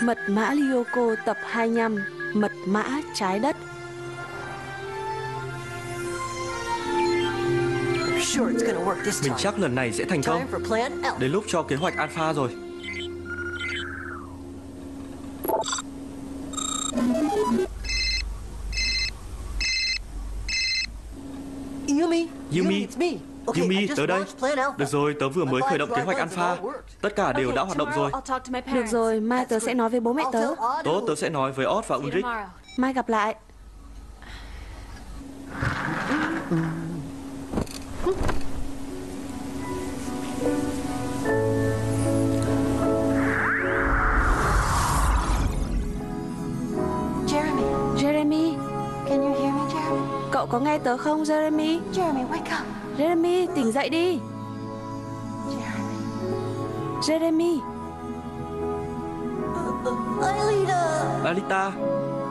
Mật mã Lyoko tập 25, Mật mã trái đất. Mình chắc lần này sẽ thành công. Đến lúc cho kế hoạch Alpha rồi. Yumi, tới đây. Được rồi, tớ vừa mới khởi động kế hoạch Alpha. Tất cả đều đã hoạt động rồi. Được rồi, mai tớ sẽ nói với bố mẹ tớ. Tốt, tớ sẽ nói với Odd và Ulrich. Mai gặp lại. Jeremy, cậu có nghe tớ không, Jeremy? Jeremy, tỉnh dậy đi. Jeremy. Alita.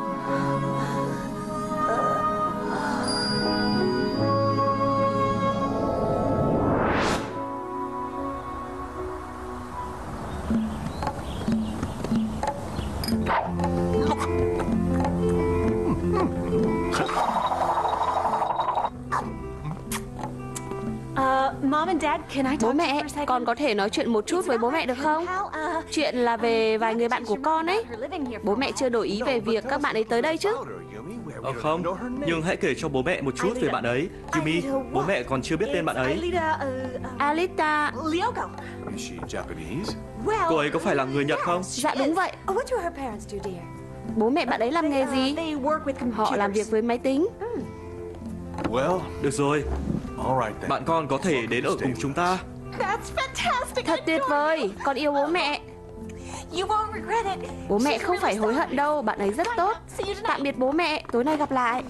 Bố mẹ, con có thể nói chuyện một chút với bố mẹ được không? Chuyện là về vài người bạn của con ấy. Bố mẹ chưa đổi ý về việc các bạn ấy tới đây chứ? Không, nhưng hãy kể cho bố mẹ một chút về bạn ấy. Yumi, bố mẹ còn chưa biết tên bạn ấy. Alita. Cô ấy có phải là người Nhật không? Dạ đúng vậy. Bố mẹ bạn ấy làm nghề gì? Họ làm việc với máy tính. Được rồi, bạn con có thể đến ở cùng chúng ta. Thật tuyệt vời, con yêu bố mẹ. Bố mẹ không phải hối hận đâu, bạn ấy rất tốt. Tạm biệt bố mẹ, tối nay gặp lại.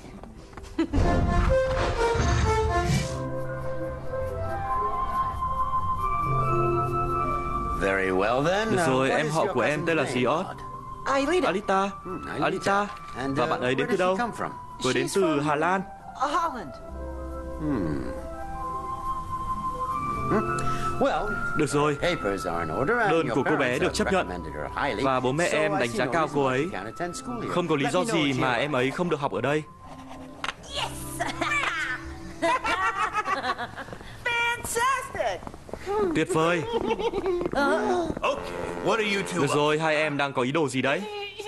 Được rồi, em họ của em tên là gì, Odd? Alita. Alita. Và bạn ấy đến từ đâu? Cô ấy đến từ Hà Lan. Được rồi, đơn của cô bé được chấp nhận và bố mẹ em đánh giá cao cô ấy. Không có lý do gì mà em ấy không được học ở đây. Tuyệt vời. Được rồi, hai em đang có ý đồ gì đấy?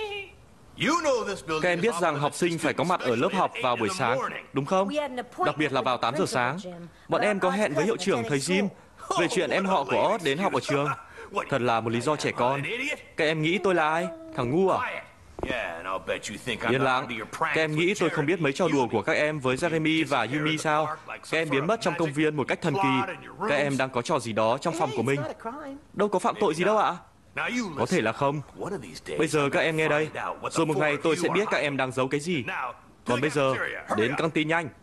Các em biết rằng học sinh phải có mặt ở lớp học vào buổi sáng, đúng không? Đặc biệt là vào 8 giờ sáng. Bọn em có hẹn với hiệu trưởng thầy Jim về chuyện em họ của Odd đến học ở trường. Thật là một lý do trẻ con. Các em nghĩ tôi là ai? Thằng ngu à? Yên lặng. Các em nghĩ tôi không biết mấy trò đùa của các em với Jeremy và Yumi sao? Các em biến mất trong công viên một cách thần kỳ. Các em đang có trò gì đó trong phòng của mình. Đâu có phạm tội gì đâu ạ. Có thể là không. Bây giờ các em nghe đây. Rồi một ngày tôi sẽ biết các em đang giấu cái gì. Còn bây giờ, đến căng tin nhanh.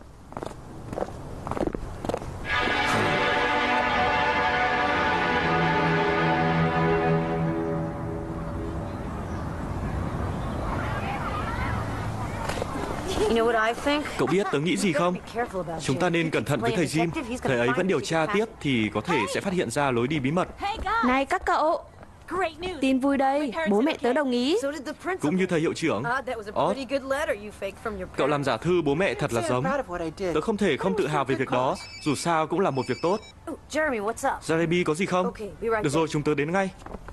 Cậu biết tớ nghĩ gì không? Chúng ta nên cẩn thận với thầy Jim. Thầy ấy vẫn điều tra tiếp thì có thể sẽ phát hiện ra lối đi bí mật. Này các cậu, tin vui đây, bố mẹ tớ đồng ý. Cũng như thầy hiệu trưởng. Odd, cậu làm giả thư bố mẹ thật là giống. Tớ không thể không tự hào về việc đó. Dù sao cũng là một việc tốt. Jeremy có gì không? Được rồi, chúng tớ đến ngay.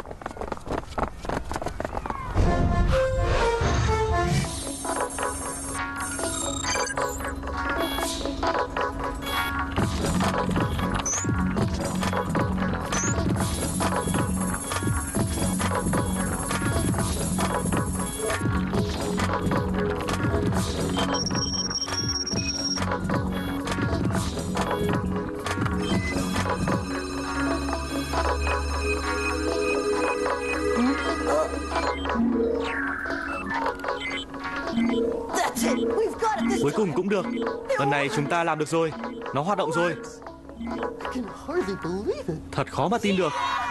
Cuối cùng cũng được. Lần này chúng ta làm được rồi. Nó hoạt động rồi. Thật khó mà tin được.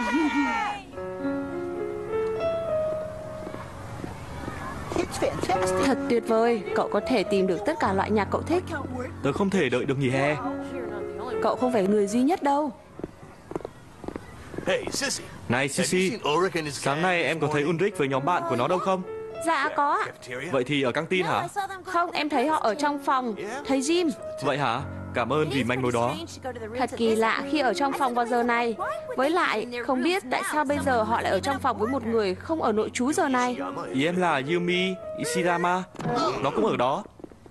Thật tuyệt vời, cậu có thể tìm được tất cả loại nhạc cậu thích. Tớ không thể đợi được nghỉ hè. Cậu không phải người duy nhất đâu. Này Sisi, sáng nay em có thấy Ulrich với nhóm bạn của nó đâu không? Dạ có ạ. Vậy thì ở căng tin hả? Không, em thấy họ ở trong phòng thầy Jim. Vậy hả? Cảm ơn vì manh mối đó. Thật kỳ lạ khi ở trong phòng vào giờ này. Với lại, không biết tại sao bây giờ họ lại ở trong phòng với một người không ở nội trú giờ này. Ý em là Yumi Ishirama. Nó cũng ở đó.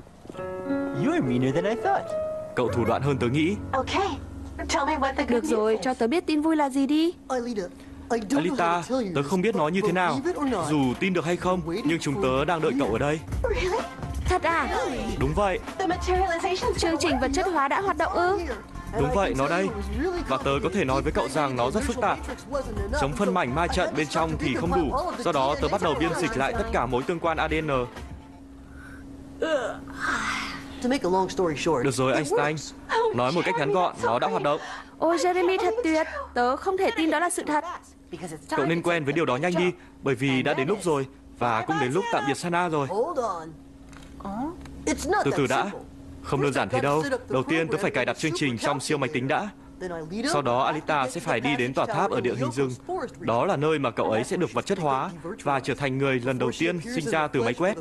Cậu thủ đoạn hơn tớ nghĩ. Được rồi, cho tớ biết tin vui là gì đi. Alita, tớ không biết nói như thế nào. Dù tin được hay không, nhưng chúng tớ đang đợi cậu ở đây. Thật à? Đúng vậy, Chương trình vật chất hóa đã hoạt động ư? đúng vậy, nó đây. Và tớ có thể nói với cậu rằng nó rất phức tạp. Giống phân mảnh ma trận bên trong thì không đủ. Do đó tớ bắt đầu biên dịch lại tất cả mối tương quan ADN. Được rồi, Einstein. Nói một cách ngắn gọn, nó đã hoạt động. Ôi Jeremy thật tuyệt. Tớ không thể tin đó là sự thật. Cậu nên quen với điều đó nhanh đi, bởi vì đã đến lúc rồi. Và cũng đến lúc tạm biệt Sana rồi. Từ từ đã. Không đơn giản thế đâu. Đầu tiên tớ phải cài đặt chương trình trong siêu máy tính đã. Sau đó Alita sẽ phải đi đến tòa tháp ở địa hình rừng. Đó là nơi mà cậu ấy sẽ được vật chất hóa và trở thành người lần đầu tiên sinh ra từ máy quét.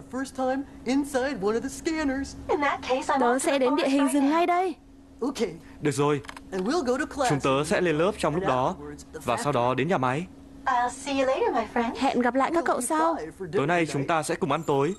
Tớ sẽ đến địa hình rừng ngay đây. Được rồi, chúng tớ sẽ lên lớp trong lúc đó. Và sau đó đến nhà máy. Hẹn gặp lại các cậu sau. Tối nay chúng ta sẽ cùng ăn tối.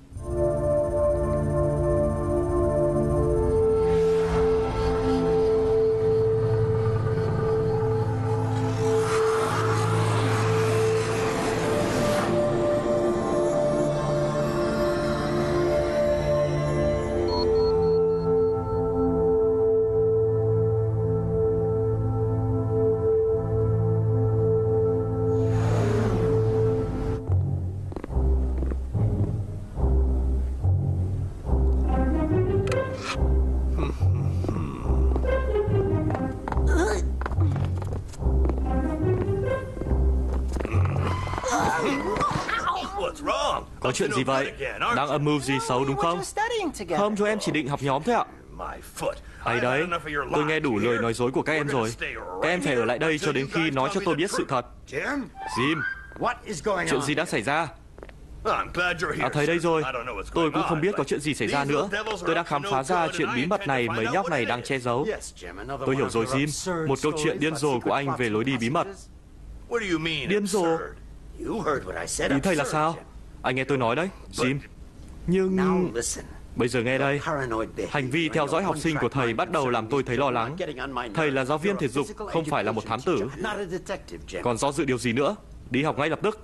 Có chuyện gì vậy? Đang âm mưu gì xấu đúng không? Không, chúng em chỉ định học nhóm thôi ạ. Ấy đấy, tôi nghe đủ lời nói dối của các em rồi. Các em phải ở lại đây cho đến khi nói cho tôi biết sự thật. Jim, chuyện gì đã xảy ra? À thấy đây rồi. Tôi cũng không biết có chuyện gì xảy ra nữa. Tôi đang khám phá ra chuyện bí mật này mấy nhóc này đang che giấu. Tôi hiểu rồi Jim. Một câu chuyện điên rồ của anh về lối đi bí mật. Điên rồ? Ý thầy là sao? Anh nghe tôi nói đấy, Jim. Nhưng... Bây giờ nghe đây. Hành vi theo dõi học sinh của thầy bắt đầu làm tôi thấy lo lắng. Thầy là giáo viên thể dục, không phải là một thám tử. Còn do dự điều gì nữa? Đi học ngay lập tức.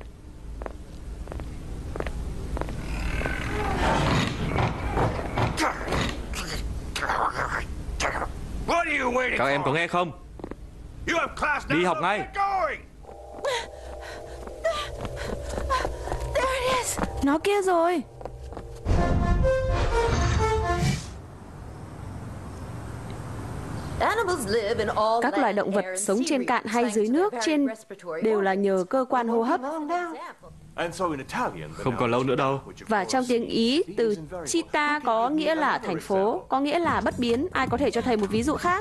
Các em có nghe không? Đi học ngay. Nó kia rồi. Các loài động vật sống trên cạn hay dưới nước trên đều là nhờ cơ quan hô hấp. Không còn lâu nữa đâu. Và trong tiếng Ý, từ cheetah có nghĩa là thành phố, có nghĩa là bất biến. Ai có thể cho thầy một ví dụ khác?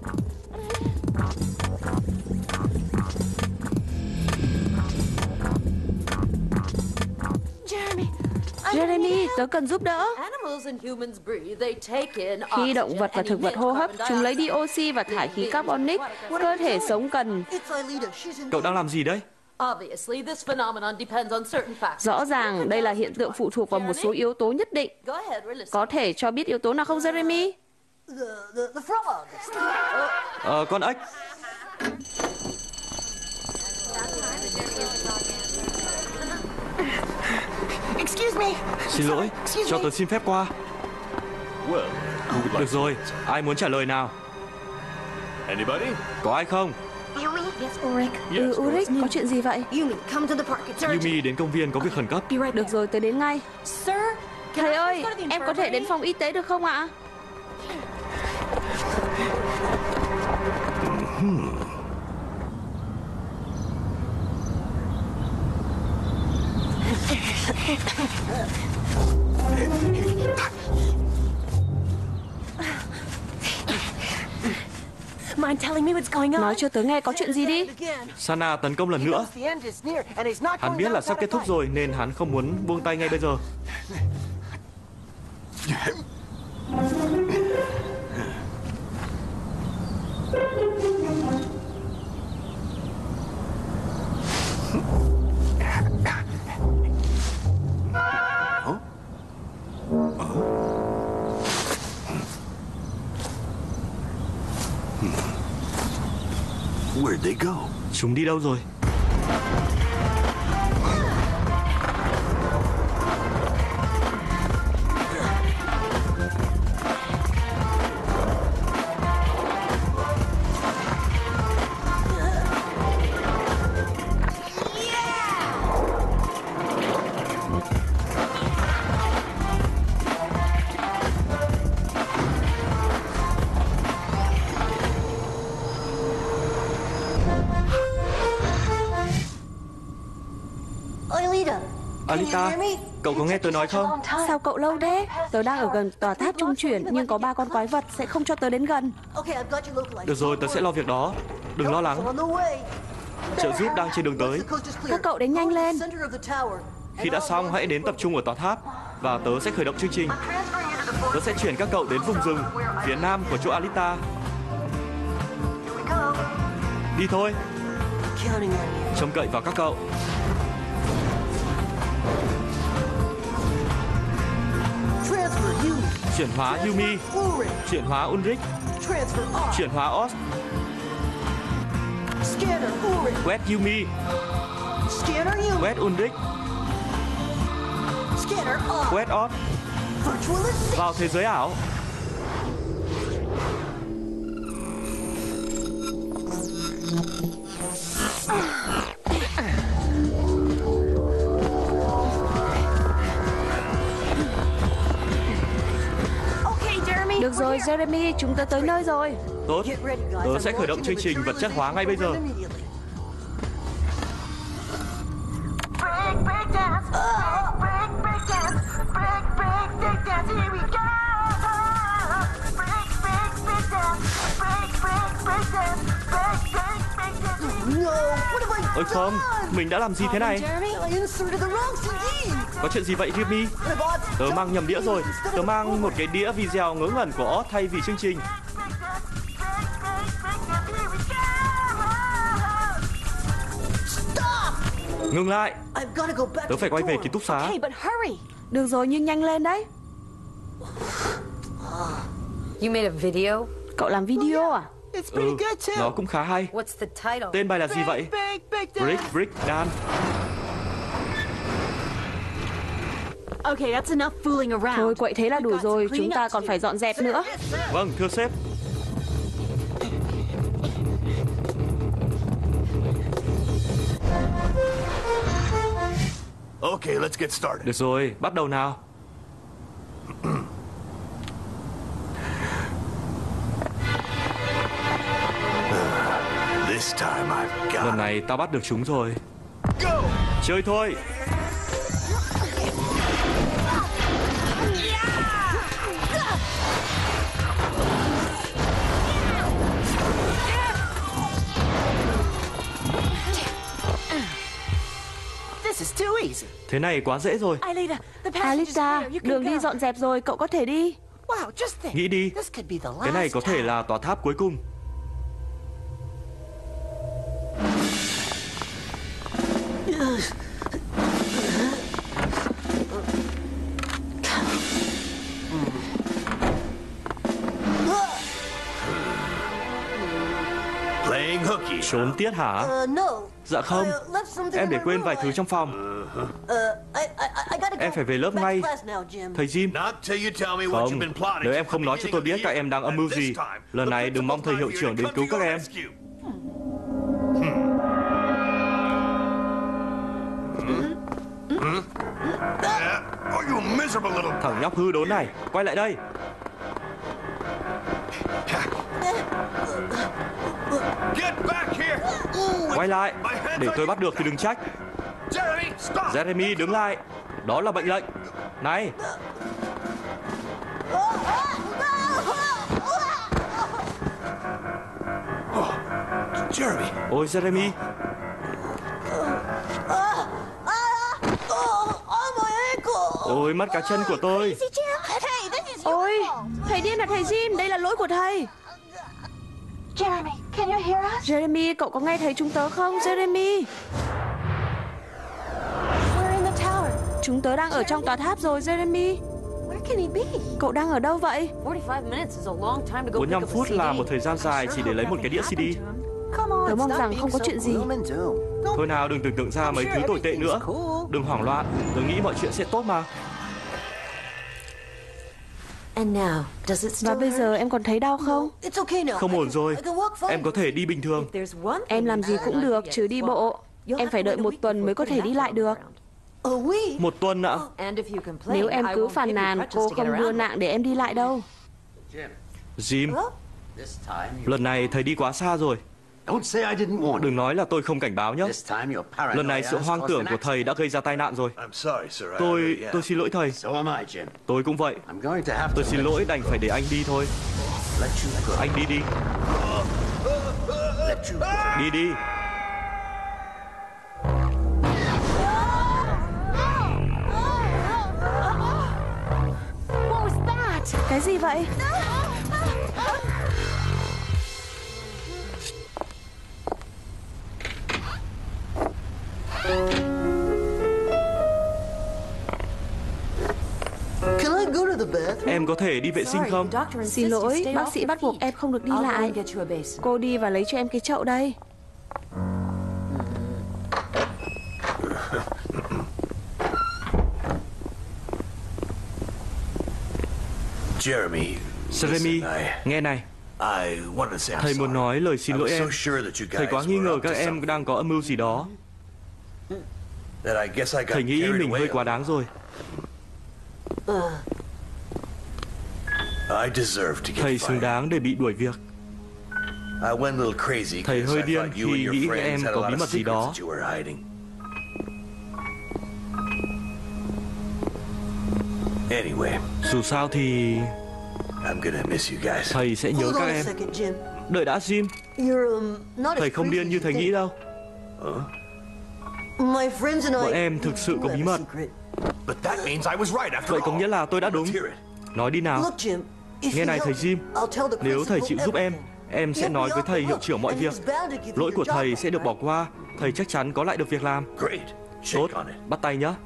Jeremy, tớ cần giúp đỡ. Khi động vật và thực vật hô hấp, chúng lấy đi oxy và thải khí carbonic. Cơ thể sống cần... Cậu đang làm gì đấy? Rõ ràng đây là hiện tượng phụ thuộc vào một số yếu tố nhất định. Có thể cho biết yếu tố nào không, Jeremy? Con ếch. Xin lỗi, cho tớ xin phép qua. Được rồi, ai muốn trả lời nào? Có ai không? Ulrich, có chuyện gì vậy? Yumi đến công viên có việc khẩn cấp. Được rồi, tớ đến ngay. Thầy ơi, em có thể đến phòng y tế được không ạ? Nói cho tớ nghe có chuyện gì đi. Sana tấn công lần nữa. Hắn biết là sắp kết thúc rồi nên hắn không muốn buông tay ngay bây giờ. Where'd they go? Chúng đi đâu rồi? Alita, cậu có nghe tớ nói không? Sao cậu lâu thế? Tớ đang ở gần tòa tháp trung chuyển nhưng có 3 con quái vật sẽ không cho tớ đến gần. Được rồi, tớ sẽ lo việc đó. Đừng lo lắng. Trợ giúp đang trên đường tới. Các cậu đến nhanh lên. Khi đã xong, hãy đến tập trung ở tòa tháp và tớ sẽ khởi động chương trình. Tớ sẽ chuyển các cậu đến vùng rừng phía nam của chỗ Alita. Đi thôi. Trông cậy vào các cậu. Chuyển hóa Yumi. Chuyển hóa Ulrich. Chuyển hóa Oz. Quét Yumi. Quét Ulrich. Quét Oz. Vào thế giới ảo. Được rồi, Jeremy, chúng ta tới nơi rồi. Tốt, tớ sẽ khởi động chương trình vật chất hóa ngay bây giờ. Ôi không, mình đã làm gì thế này? Có chuyện gì vậy Jimmy? Tớ mang nhầm đĩa rồi. Tớ mang một cái đĩa video ngớ ngẩn của Oz thay vì chương trình. Ngừng lại. Tớ phải quay về ký túc xá. Được rồi, nhưng nhanh lên đấy. Cậu làm video à? Nó cũng khá hay. Tên bài là gì vậy? Break Dance. Thôi quậy thế là đủ rồi, chúng ta còn phải dọn dẹp nữa. Vâng, thưa sếp. Được rồi, bắt đầu nào. Lần này tao bắt được chúng rồi. Chơi thôi. Thế này quá dễ rồi. Alita, đường đi dọn dẹp rồi, cậu có thể đi. Nghĩ đi, cái này có thể là tòa tháp cuối cùng. Trốn tiết hả? Dạ không, em để quên vài thứ trong phòng. Em phải về lớp ngay. Thầy Jim. Không, nếu em không nói cho tôi biết các em đang âm mưu gì, lần này đừng mong thầy hiệu trưởng đến cứu các em. Thằng nhóc hư đốn này, quay lại đây. Quay lại, để tôi bắt được thì đừng trách. Jeremy, đứng lại. Đó là mệnh lệnh. Này. Jeremy. Ôi Jeremy, ôi mắt cá chân của tôi. Ôi, thầy điên là thầy Jim, đây là lỗi của thầy. Jeremy, cậu có nghe thấy chúng tớ không? Jeremy, chúng tớ đang ở trong tòa tháp rồi, Jeremy. Cậu đang ở đâu vậy? 45 phút là một thời gian dài chỉ để lấy một cái đĩa CD. Tớ mong rằng không có chuyện gì. Thôi nào, đừng tưởng tượng ra mấy thứ tồi tệ nữa. Đừng hoảng loạn, tớ nghĩ mọi chuyện sẽ tốt mà. Và bây giờ em còn thấy đau không? Không ổn rồi, em có thể đi bình thường. Em làm gì cũng được, trừ đi bộ. Em phải đợi 1 tuần mới có thể đi lại được. 1 tuần ạ? Nếu em cứ phàn nàn, cô không đưa nạng để em đi lại đâu. Jim, lần này thầy đi quá xa rồi. Don't say I didn't warn you. Đừng nói là tôi không cảnh báo nhé. This time your paranoia Lần này sự has hoang caused tưởng an của thầy đã gây ra tai nạn rồi. I'm sorry, sir. Tôi xin lỗi thầy. So am I, Jim. Tôi cũng vậy. I'm going to have Tôi to xin lỗi, đành phải để anh đi thôi. let you go. Anh đi đi, Let you go. đi đi. Cái gì vậy? Can I go to the bathroom? Em có thể đi vệ sinh không? Xin lỗi, bác sĩ bắt buộc em không được đi lại. Cô đi và lấy cho em cái chậu đây. Jeremy, Jeremy, listen, nghe này. I wanted to say I'm Thầy muốn sorry. nói lời xin I lỗi was em. so sure that you Thầy quá guys nghi were ngờ up to các em something, đang có âm mưu gì đó. that I guess I got Thầy nghĩ carried mình away hơi a quá little. đáng rồi. I deserve to get Thầy xứng fired. đáng để bị đuổi việc. I went a little crazy Thầy because hơi I điên thought you khi and your nghĩ các friends em had a có lot bí of mật gì secrets đó. that you were hiding. Anyway, Dù sao thì I'm gonna miss you guys. thầy sẽ nhớ Hold các on a em. second, Jim. Đợi đã Jim, You're not as thầy không crazy điên as như you thầy think. nghĩ đâu. My friends and Bọn I em thực sự do có have bí a mật. secret. But that means I was right after Vậy có all. nghĩa là tôi đã đúng. Let's hear it. Nói đi nào. Look, Jim, if Nghe you này help thầy me, Jim, I'll tell the nếu thầy chịu principal giúp em sẽ everything. nói với thầy hiệu trưởng mọi And việc. he's bound to give you Lỗi your của job thầy back, sẽ được bỏ right? qua. Thầy chắc chắn có lại được việc làm. Great. Tốt, Shake on it. bắt tay nhé.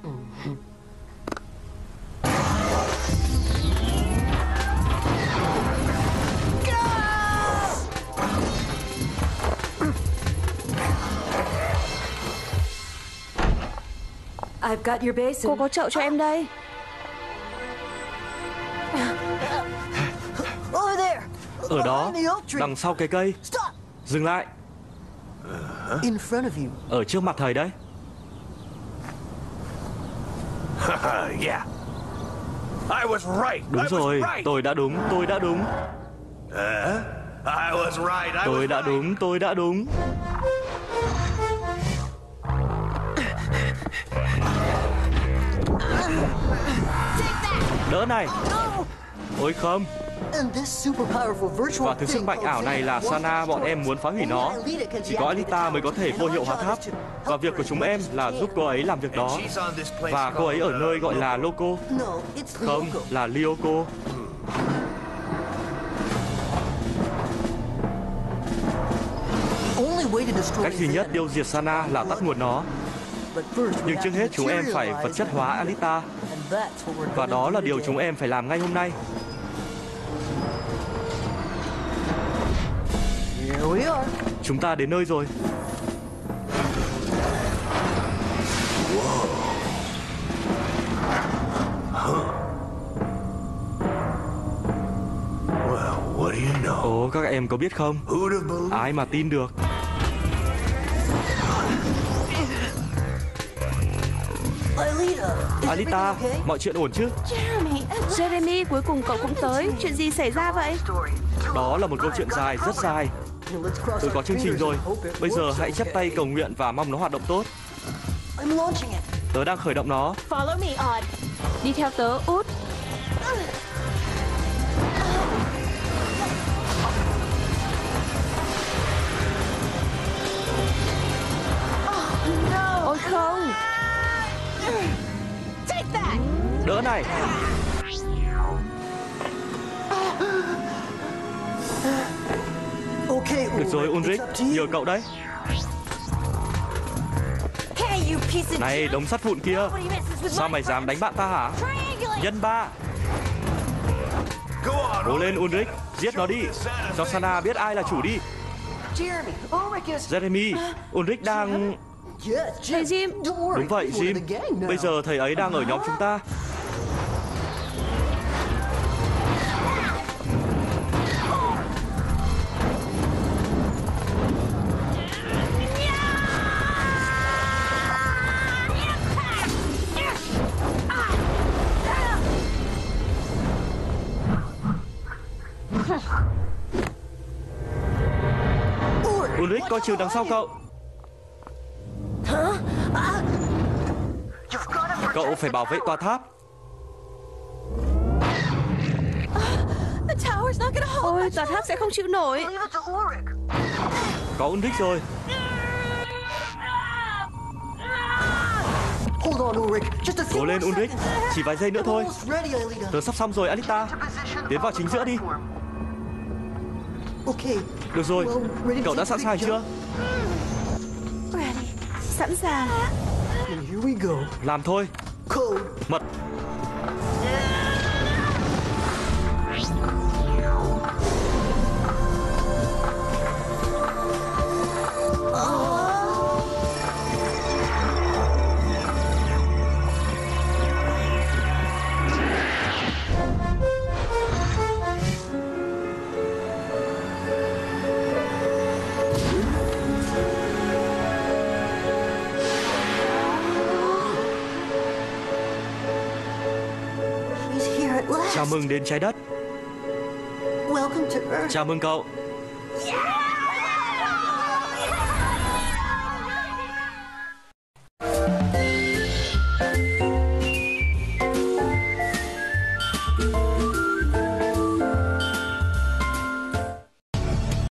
Cô có chậu cho em đây. Over there. Ở đó, Behind the oak tree. đằng sau cái cây. Stop. Dừng lại, In front of you. ở trước mặt thầy đấy. Yeah. I was right. Đúng I rồi, was right. tôi đã đúng, tôi đã đúng. I was right. I Tôi was đã right. đúng, tôi đã đúng. Đỡ này. Ôi không. And this super powerful virtual Và thứ sức thing mạnh ảo này là Sana, bọn em muốn phá hủy nó. Chỉ có Alita mới có thể vô hiệu hóa tháp. Và việc của chúng em là giúp cô ấy làm việc đó. She's on this place Và cô ấy ở called, nơi gọi là Loco. No, it's Không, Lyoko. là Lyoko. Only way to destroy Cách duy nhất Zen. tiêu diệt Sana là tắt nguồn nó. But first, we Nhưng have trước to hết chúng em phải materialize vật chất hóa Alita. and that's what we're Và gonna đó do là điều today. chúng em phải làm ngay hôm nay. Here we are. Chúng ta đến nơi rồi. Well, what do you know? Ồ, các em có biết không? Who'd have believed? Ai mà tin được. Alita, is Alita, everything okay? mọi chuyện ổn chứ? Jeremy, cuối cùng cậu cũng tới. Chuyện gì xảy ra vậy? Đó là một câu chuyện dài, rất dài. Now let's cross Tôi có our chương trình fingers rồi. and hope it Bây giờ works hãy chắp okay. tay cầu nguyện và mong nó hoạt động tốt. I'm launching it. Tớ đang khởi động nó. Đi theo tớ, út. Ôi không. Đỡ này. Okay, Được rồi Ulrich, it's up to you. nhờ cậu đấy. Này đống sắt vụn kia, sao mày dám đánh bạn ta hả? Nhân 3. Go on, Cố lên Ulrich, giết nó đi. Cho Sana biết ai là chủ đi. Jeremy, Ulrich is... Jeremy, Ulrich đang... Yes, Thầy Jim. Don't worry, Đúng vậy he's one Jim, of the gang now. bây giờ thầy ấy đang ở nhóm chúng ta. Ulrich coi chừng đằng sau cậu. Cậu phải bảo vệ tòa tháp. Ôi, tòa tháp sẽ không chịu nổi. Có Ulrich rồi. Hold on, Ulrich. Just a few Cố lên more Ulrich, seconds. chỉ vài giây nữa thôi. Almost ready, Alita. Tớ sắp xong rồi Alita. Tiến vào chính giữa đi. Okay. Được rồi, Well, ready to cậu đã take sẵn the sàng big chưa? Sẵn sàng. jump? And here we go. Làm thôi. Code. Mật. He's here at last. Chào mừng đến trái đất. Welcome to Earth. Chào mừng cậu.